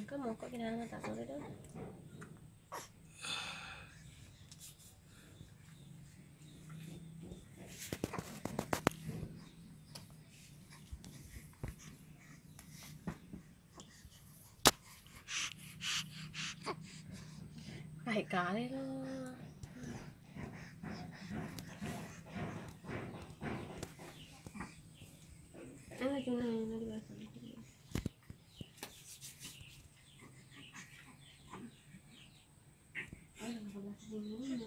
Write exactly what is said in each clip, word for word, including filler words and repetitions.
Kamu kok kinahan mata ko rin? Kahit kali lah. Ano yun na yun? Nalibasan ko. Ay, nakabalas din muna.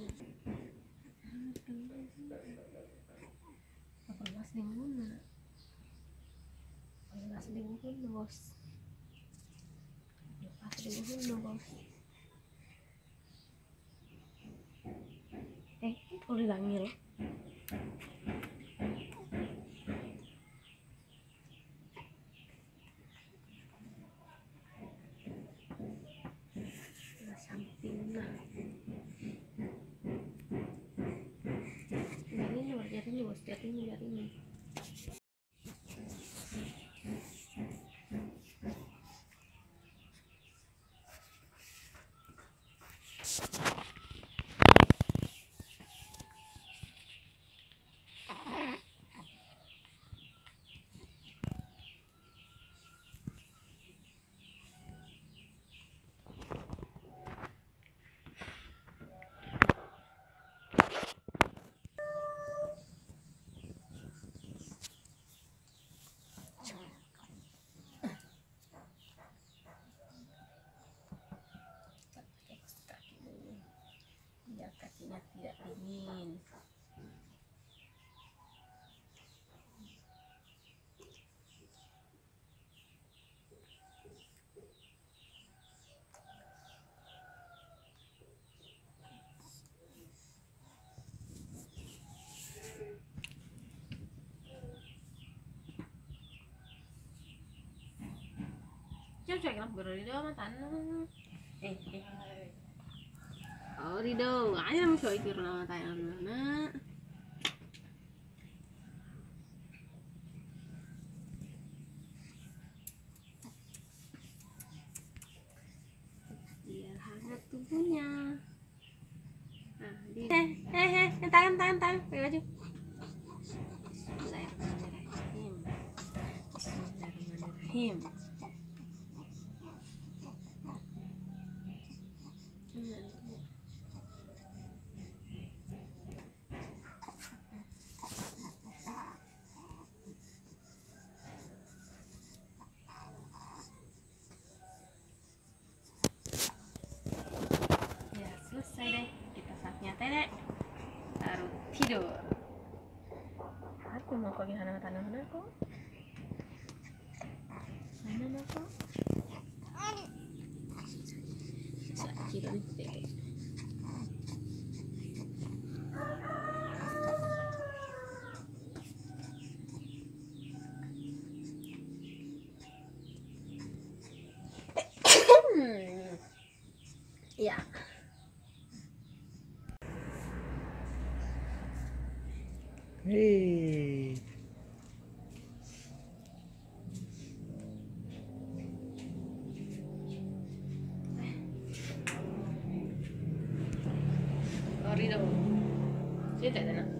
Nakabalas din muna. Nakabalas din muna, boss. Nakabalas din muna, boss. Eh, udah langir. Samping nah. Ini luar jadi nih, bos. Jadi ini dari ini. Biar kakinya tidak dingin. Cocok lah beri dia matan. Eh eh. Oh Rido, ayo mau coba ikut nama tayangan mana? Biar hangat tubuhnya. Nah, di eh eh eh, tangan tangan tangan, pakai baju. Bismillahirrahmanirrahim. Bismillahirrahmanirrahim. Ya selesai deh, kita saatnya tenek taruh tidur. Aku mau kau gimana tanah aku? Mana aku? Tidur deh. Ya. Hei. Rido. Sini tak nak.